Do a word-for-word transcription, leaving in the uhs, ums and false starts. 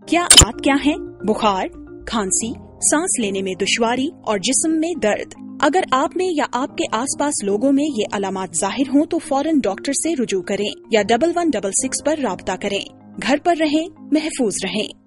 क्या आप क्या हैं? बुखार, खांसी, सांस लेने में दुश्वारी और जिस्म में दर्द। अगर आप में या आपके आसपास लोगों में ये अलामात जाहिर हों तो फौरन डॉक्टर से रुजू करें या डबल वन डबल सिक्स पर राब्ता करें। घर पर रहें, महफूज रहें।